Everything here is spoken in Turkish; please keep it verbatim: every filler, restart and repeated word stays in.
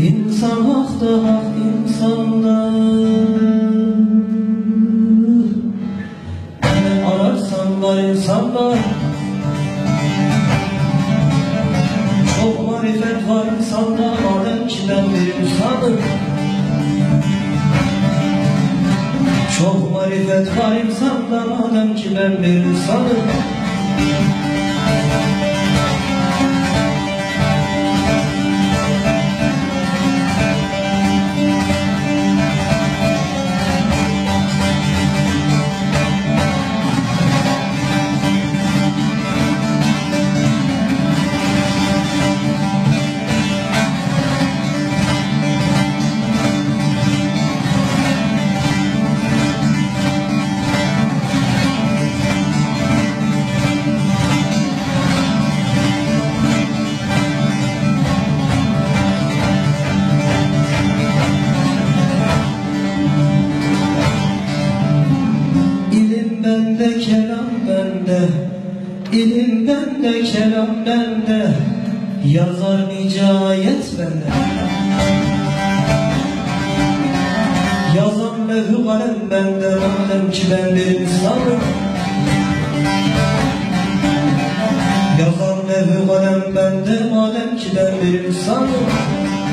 İnsan hakta hak insanda. Beni ararsan var insanda. Çok marifet var insanda. Madem ki ben bir insanım. Çok marifet var insanda. Madem ki ben bir insanım. Bende kelam bende, ilim bende, kelam bende, yazar nicayet bende. Yazan levh-i kalem bende, madem ki ben bir insanım. Yazan levh-i kalem bende, madem ki ben bir insanım.